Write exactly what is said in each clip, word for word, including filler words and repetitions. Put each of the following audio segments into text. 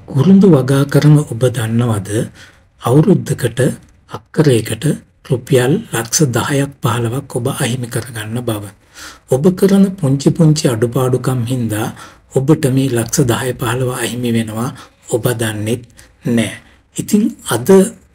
කුරුඳු වගා කරන ඔබ දන්නවද අවුරුද්දකට අක්කරයකට රුපියල් ලක්ෂ දහයක් පහළොවක් ඔබ අහිමි කරගන්න බව. ඔබ කරන පුංචි පුංචි අඩුපාඩුකම් හින්දා ඔබට මේ ලක්ෂ දහය පහළොව අහිමි වෙනවා ඔබ දන්නෙත් නෑ. ඉතින් අද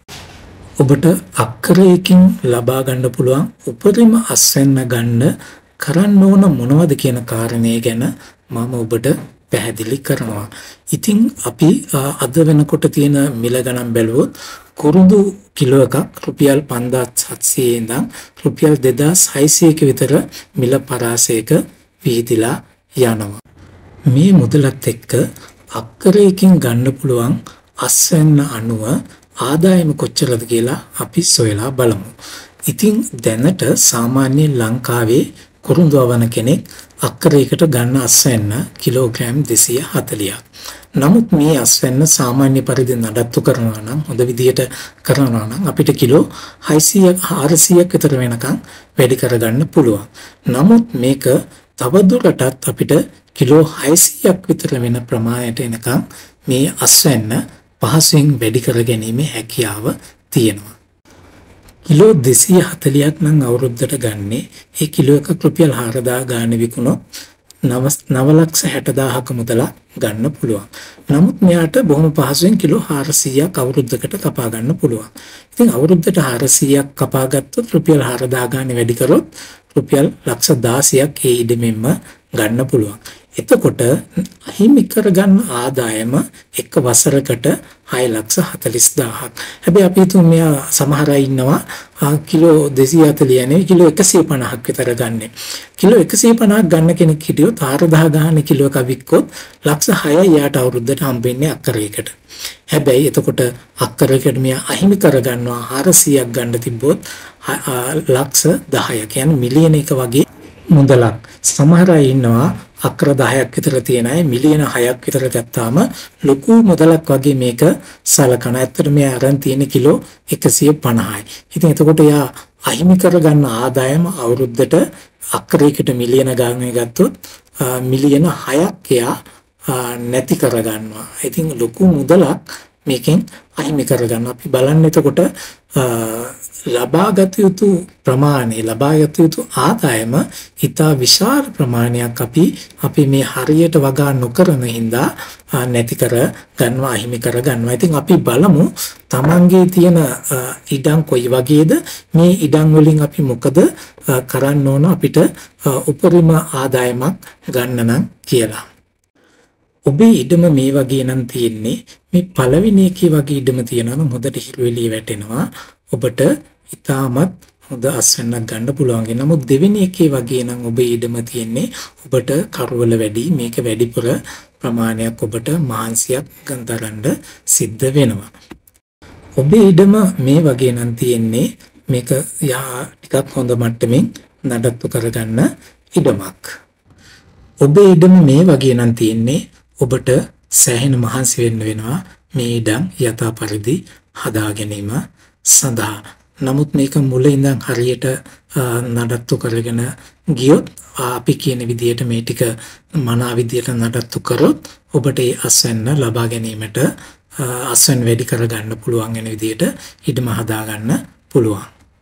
ඔබට අක්කරයකින් ලබා ගන්න පුළුවන් උපරිම අස්වැන්න ගන්න කරන්න ඕන මොනවද කියන කාරණය ගැන මම ඔබට පැහැදිලි කරනවා. ඉතින් අපි අද වෙනකොට තියෙන මිල ගණන් බැලුවොත් කුරුඳු කිලෝ එකක් රුපියල් පන්දාස් හත්සිය ඉඳන් රුපියල් දෙදාස් හයසියක විතර මිල පරාසයක විහිදිලා යනවා. මේ මුදලත් එක්ක අක්කරයකින් ගන්න පුළුවන් අස්වැන්න අනුව ආදායම කොච්චරද කියලා අපි සොයලා බලමු. ඉතින් දැනට සාමාන්‍යයෙන් ලංකාවේ කුරුඳු අවන කෙනෙක් අක්කරයකට ගන්න අස්වැන්න කිලෝග්‍රෑම් දෙසිය හතළියක්. නමුත් මේ අස්වැන්න සාමාන්‍ය පරිදි නඩත්තු කරනවා නම් හොඳ විදියට කරනවා නම් අපිට කිලෝ හයසිය හාරසියක් විතර වෙනකන් වැඩි කරගන්න පුළුවන්. නමුත් මේක තවදුරටත් අපිට කිලෝ හයසියක් විතර වෙන ප්‍රමාණයට එනකන් මේ අස්වැන්න පහසුවෙන් වැඩි කර ගැනීමේ හැකියාව තියෙනවා. කිලෝ දෙසිය හතළියක් නම් අවුරුද්දට ගන්නේ ඒ කිලෝ එක රුපියල් හාරදාස් ගාන විකුණොත් නව ලක්ෂ හැටදාහක මුදලක් ගන්න පුළුවන්. නමුත් මෙයාට බොහොම පහසුවෙන් කිලෝ හාරසියයක් අවුරුද්දකට කපා ගන්න පුළුවන්. ඉතින් අවුරුද්දට හාරසියයක් කපා ගත්තොත් රුපියල් හාරදාස් ගාන වැඩි කරොත් රුපියල් ලක්ෂ දාසයක් ඒ ඉඩමෙන්ම ගන්න පුළුවන්. එතකොට අහිමි කරගන්න ආදායම එක වසරකට හය ලක්ෂ හතළිස් දාහක්. හැබැයි අපි හිතමු මෙයා සමහර අය ඉන්නවා කිලෝ දෙසිය හතළිය නෙවෙයි කිලෝ එකසිය පනහක් විතර ගන්න. කිලෝ එකසිය පනහක් ගන්න කෙනෙක් හිටියොත් හාරදාස් ගාන කිලෝ එකක් වික්කොත් ලක්ෂ හයයි යාට අවුරුද්දට හම්බෙන්නේ අක්කරයකට. හැබැයි එතකොට අක්කරයකට මෙයා අහිමි කරගන්නවා හාරසියක් ගන්න තිබ්බොත් ලක්ෂ දහය කියන්නේ මිලියන එක වගේ මුදලක්. සමහර අය ඉන්නවා අක්කර දහයක් විතර තියෙන අය මිලියන හයක් විතර ගත්තාම ලොකු මුදලක් වගේ මේක සලකන. ඇත්තට මේ අරන් තියෙන කිලෝ එකසිය පනහයි. ඉතින් එතකොට යා අහිමි කරගන්න ආදායම අවුරුද්දට අක්කරයකට මිලියන ගාණක් ගත්තොත් මිලියන හයක් එයා නැති කරගන්නවා. ඉතින් ලොකු මුදලක් මේකෙන් අහිමි කරගන්න. අපි බලන්න එතකොට ලබාගත යුතු ප්‍රමාණය ලබාගත යුතු ආදායම ඉතා විශාල ප්‍රමාණයක් අපි අපි මේ හරියට වගා නොකරන හින්දා නැති කර ගන්නවා අහිමි කර ගන්නවා. ඉතින් අපි බලමු තමන්ගේ තියෙන ඉඩම් කොයි වගේද, මේ ඉඩම් වලින් අපි මොකද කරන්න ඕන අපිට උපරිම ආදායමක් ගන්න නම් කියලා. ඔබේ ඉඩම මේ වගේ නම් තියෙන්නේ මේ පළවෙනි එකේ වගේ ඉඩම තියෙනවා නම් හොඳට හිරු එළිය වැටෙනවා. ඔබට ඉතාමත් හොඳ අස්වැන්නක් ගන්න පුළුවන්. නමුත් දෙවෙනි එකේ වගේ නම් ඔබේ ඉඩම තියෙන්නේ ඔබට කරවල වැඩි, මේක වැඩිපුර ප්‍රමාණයක් ඔබට මහන්සියක් ගන්න සිද්ධ වෙනවා. ඔබේ ඉඩම මේ වගේ නම් තියෙන්නේ මේක යා ටිකක් හොඳ මට්ටමින් නඩත්තු කරගන්න ඉඩමක්. ඔබේ ඉඩම මේ වගේ නම් තියෙන්නේ ඔබට සෑහෙන මහන්සි වෙන්න වෙනවා මේ ඉඩම් යථා පරිදි හදා ගැනීම සඳහා. නමුත් මේක මුල ඉඳන් හරියට නඩත්තු කරගෙන ගියොත් අපි කියන විදිහට මේ ටික මනා විදිහට නඩත්තු කරොත් ඔබට ඒ අස්වැන්න ලබා ගැනීමට අස්වැන්න වැඩි කරගන්න පුළුවන් වෙන විදිහට ඉඩම හදා ගන්න පුළුවන්.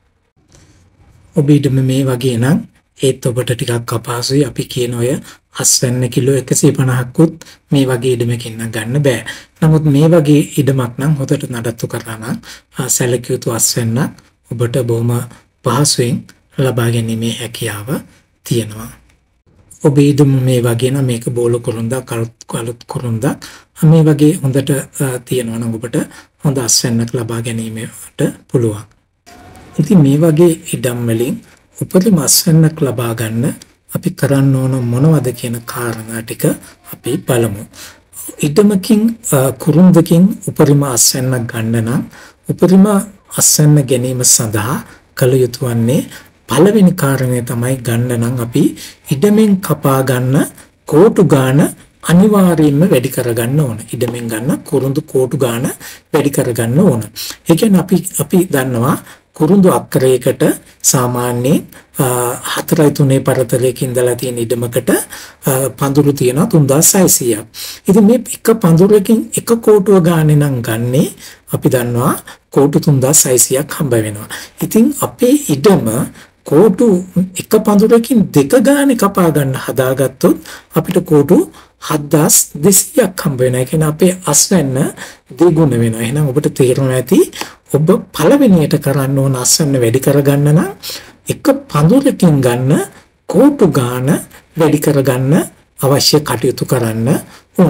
ඔබ ඉඩම මේ වගේ නම් ඒත් ඔබට ටිකක් අපහසුයි. අපි කියන ඔය අස්වැන්න කිලෝ එකසිය පනහක්කුත් මේ වගේ ඉඩමකින් නම් ගන්න බෑ. නමුත් මේ වගේ ඉඩමක් නම් හොඳට නඩත්තු කරලා නම් සැලකිය යුතු අස්වැන්න ඔබට බොහොම පහසුවෙන් ලබා ගැනීමේ හැකියාව තියෙනවා. ඔබේ ඉඩම මේ වගේ නම් මේක බෝල කුරුන්දක්, අලුත් කුරුන්දක් මේ වගේ හොඳට තියෙනවා නම් ඔබට හොඳ අස්වැන්නක් ලබා ගැනීමට පුළුවන්. ඉතින් මේ වගේ ඉඩම් වලින් උපරිම අස්වැන්නක් ලබා ගන්න අපි කරන්න ඕන මොනවද කියන කාරණා ටික අපි බලමු. ඉඩමකින් කුරුන්දකින් උපරිම අස්වැන්නක් ගන්න නම් උපරිම අස්වැන්න ගැනීම සඳහා කළ යුතු වන්නේ පළවෙනි කාරණය තමයි ගන්න නම් අපි ඉඩමෙන් කපා ගන්න කෝටු ගාන අනිවාර්යයෙන්ම වැඩි කරගන්න ඕන. ඉඩමෙන් ගන්න කුරුඳු කෝටු ගාන වැඩි කරගන්න ඕන. ඒ කියන්නේ අපි අපි දන්නවා කුරුඳු අක්කරයකට සාමාන්‍යයෙන් හතරයි තුනේ පරතරයක ඉඳලා තියෙන ඉඩමකට පඳුරු තියෙනවා තුන්දාස් හයසීයක්. ඉතින් මේ එක පඳුරකින් එක කෝටුව ගානේ නම් ගන්නේ අපි දන්නවා කෝටු තුන්දාස් හයසීයක් හම්බ වෙනවා. ඉතින් අපේ ඉඩම කෝටු එක පඳුරකින් දෙක ගානේ කපා ගන්න හදාගත්තොත් අපිට කෝටු හත්දාස් දෙසීයක් හම්බ වෙනවා. ඒ කියන්නේ අපේ අස්වැන්න දෙගුණ වෙනවා. එහෙනම් ඔබට තේරෙනවා ඇති ඔබ පළවෙනියට කරන්න ඕන අස්වැන්න වැඩි කරගන්න නම් එක පඳුරකින් ගන්න කෝටු ගාන වැඩි කරගන්න අවශ්‍ය කටයුතු කරන්න ඕන.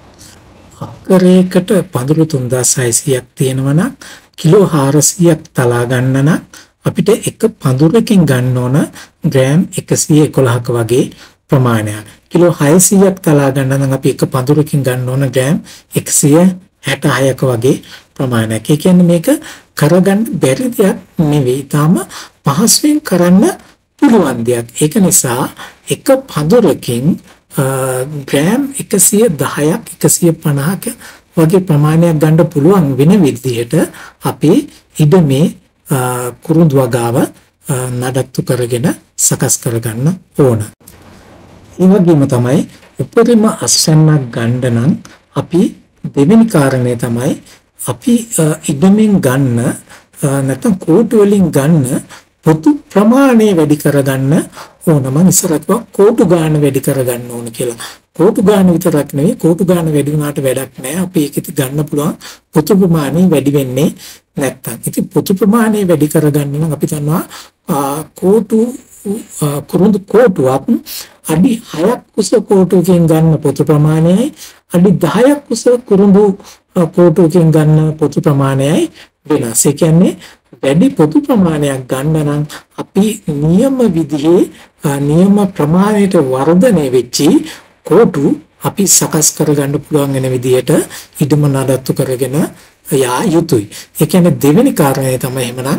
අක්කරයකට පඳුරු තුන්දාස් හයසීයක් තියෙනවා නම් කිලෝ හාරසීයක් තලා ගන්න නම් අපිට එක පඳුරකින් ගන්න ඕන ග්‍රෑම් එකසිය එකොළහක වගේ ප්‍රමාණයක්. කිලෝ හයසීයක් තලා ගන්න නම් අපි එක පඳුරකින් ගන්න ඕන ග්‍රෑම් එකසිය හැටහයක වගේ ප්‍රමාණයක්. ඒ කියන්නේ මේක කරගන්න බැරි දෙයක් නෙවෙයි. තාම පහසුවෙන් කරන්න පුළුවන් දෙයක්. ඒක නිසා එක පඳුරකින් ග්‍රෑම් එකසිය දහයක් එකසිය පනහක වගේ ප්‍රමාණයක් ගන්න පුළුවන් වෙන විදිහට අපේ ඉඩමේ කුරුඳු වගාව නඩත්තු කරගෙන සකස් කරගන්න ඕන. ඒ වගේම තමයි උපරිම අස්වැන්නක් ගන්න නම් අපි දෙවෙනි කාරණේ තමයි අපි ඉඩමෙන් ගන්න නැත්නම් කෝටු වලින් ගන්න පොතු ප්‍රමාණය වැඩි කරගන්න ඕන. මම ඉස්සරහට කෝටු ගාන වැඩි කරගන්න ඕන කියලා. කෝටු ගාන විතරක් නෙවෙයි කෝටු ගාන වැඩි වුණාට වැඩක් නැහැ. අපි ඒකෙත් ගන්න පුළුවන් පොතු ප්‍රමාණය වැඩි වෙන්නේ නැත්තම්. ඉතින් පොතු ප්‍රමාණය වැඩි කරගන්න නම් අපි දන්නවා කෝටු කුරුඳු කෝටුවක් අඩි හයක් උස කෝටුවකින් ගන්න පොතු ප්‍රමාණයයි අඩි දහයක් උස කුරුඳු කෝටුවකින් ගන්න පොතු ප්‍රමාණයයි වෙනස්. ඒ කියන්නේ වැඩි පොතු ප්‍රමාණයක් ගන්න නම් අපි නියම විදිහේ නියම ප්‍රමාණයට වර්ධනය වෙච්චි කෝටු අපි සකස් කරගන්න පුළුවන් වෙන විදිහට ඉදම නඩත්තු කරගෙන යා යුතුයි. ඒ කියන්නේ දෙවෙනි කාරණය තමයි එහෙමනම්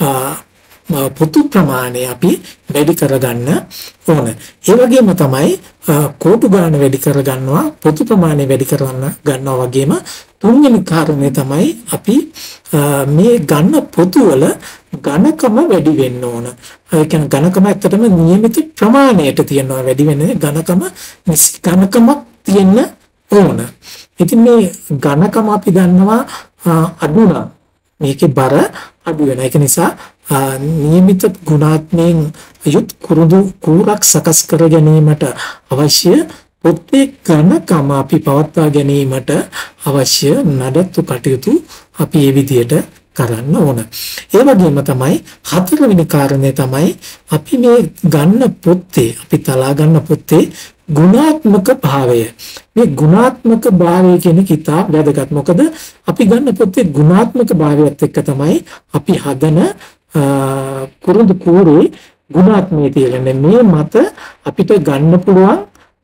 පොතු ප්‍රමාණය අපි වැඩි කරගන්න ඕන. ඒ වගේම තමයි කෝටු ගාන වැඩි කරගන්නවා පොතු ප්‍රමාණය වැඩි කරගන්න ගන්නවා වගේම තුන්වෙනි කාරණේ තමයි අපි මේ ගන්න පොතු වල ඝනකම වැඩි වෙන්න ඕන. ඒ කියන්නේ ඝනකම ඇත්තටම නියමිත ප්‍රමාණයට තියෙනවා වැඩි වෙන්නේ ඝනකම ඝනකමක් තියෙන්න ඕන. ඉතින් මේ ඝනකම අපි දන්නවා අඩු නම් මේකේ බර අඩු වෙනවා. ඒක නිසා නියමිත ගුණාත්මයෙන් යුත් කුරුඳු කූරක් සකස් කර ගැනීමට අවශ්‍ය පොත්තේ ඝනකම අපි පවත්වා ගැනීමට අවශ්‍ය නඩත්තු කටයුතු අපි මේ විදිහට කරන්න ඕන. ඒ වගේම තමයි හතරවෙනි කාරණේ තමයි අපි මේ ගන්න පොත්තේ අපි තලා ගන්න පොත්තේ ගුණාත්මක භාවය. මේ ගුණාත්මක භාවය කියන කිතා වැදගත්. මොකද අපි ගන්න පොත්තේ ගුණාත්මක භාවයත් එක්ක තමයි අපි හදන කුරුඳු කූරේ ගුණාත්මය තියෙන්නේ. මේ මත අපිට ගන්න පුළුවන්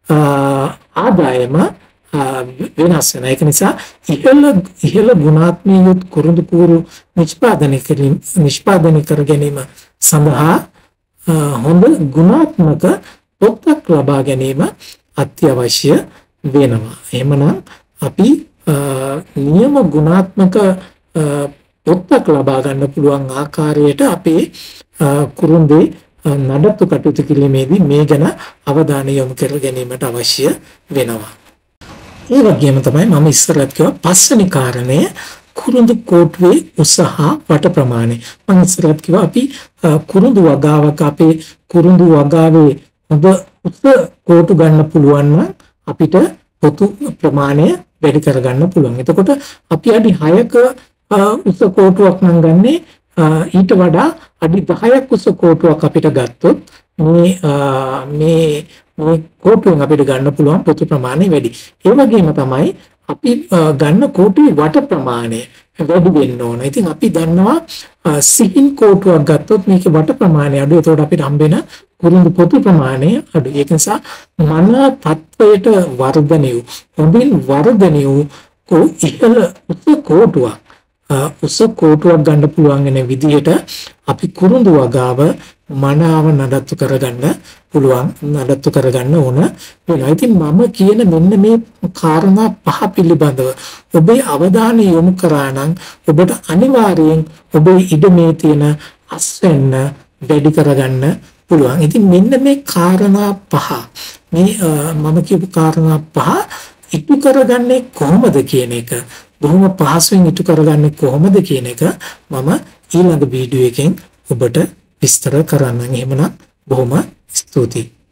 ආදායම වෙනස් වෙනවා. ඒක නිසා ඉහළ ඉහළ ගුණාත්මක කුරුඳු කූරු නිෂ්පාදනය කිරීම නිෂ්පාදනය කර ගැනීම සඳහා හොඳ ගුණාත්මක පොත්තක් ලබා ගැනීම අත්‍යවශ්‍ය වෙනවා. එහෙමනම් අපි නියම ගුණාත්මක පොත්තක් ලබා ගන්න පුළුවන් ආකාරයට අපේ කුරුඳේ නඩත්තු කටයුතු කිරීමේදී මේ ගැන අවධානය යොමු කර ගැනීමට අවශ්‍ය වෙනවා. ඒ වගේම තමයි මම ඉස්සරහට කිව්වා පස්වෙනි කාරණය කුරුඳු කෝටුවේ උස හා වට ප්‍රමාණය. මම ඉස්සරහට කිව්වා අපි කුරුඳු වගාවක අපේ කුරුඳු වගාවේ හොඳ උස කෝටු ගන්න පුළුවන් නම් අපිට පොතු ප්‍රමාණය වැඩි කරගන්න පුළුවන්. එතකොට අපි අඩි හයක උස කෝටුවක් නම් ගන්නේ ඊට වඩා අඩි දහයක් උස කෝටුවක් අපිට ගත්තොත් මේ මේ මේ කෝටුවෙන් අපිට ගන්න පුළුවන් පොතු ප්‍රමාණය වැඩි. ඒ වගේම තමයි අපි ගන්න කෝටුවේ වට ප්‍රමාණය වැඩි වෙන්න ඕන. ඉතින් අපි දන්නවා සිහින් කෝටුවක් ගත්තොත් මේකේ වට ප්‍රමාණය අඩු. ඒතකොට අපිට හම්බෙන කුරුඳු පොතු ප්‍රමාණය අඩු. ඒක නිසා මන තත්වයට වර්ධනය වූ හොඳින් වර්ධනය වූ ඉහළ උස කෝටුවක් උස කෝටුවක් ගන්න පුළුවන් වෙන විදිහට අපි කුරුඳු වගාව මනාව නඩත්තු කරගන්න පුළුවන් නඩත්තු කරගන්න ඕන වෙනවා. ඉතින් මම කියන මෙන්න මේ කාරණා පහ පිළිබඳව ඔබේ අවධානය යොමු කරා නම් ඔබට අනිවාර්යෙන් ඔබේ ඉඩමේ තියෙන අස්වැන්න වැඩි කරගන්න පුළුවන්. ඉතින් මෙන්න මේ කාරණා පහ මේ මම කියපු කාරණා පහ ඉටු කරගන්නේ කොහොමද කියන එක බොහොම පහසුවෙන් ඉටු කරගන්නේ කොහොමද කියන එක මම ඊළඟ වීඩියෝ එකෙන් ඔබට විස්තර කරන්න. එහෙමනම් බොහොම ස්තුතියි.